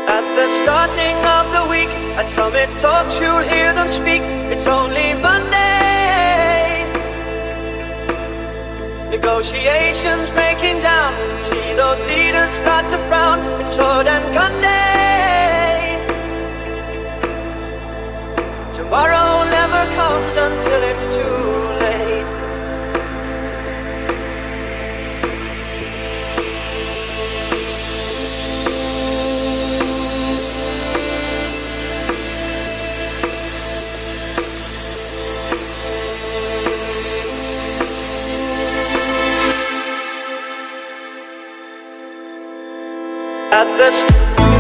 At the starting of the week, at Summit Talks you'll hear them speak. It's only Monday. Negotiations breaking down. See those leaders start to frown. It's sword and gun day. Tomorrow never comes until it's too late. At the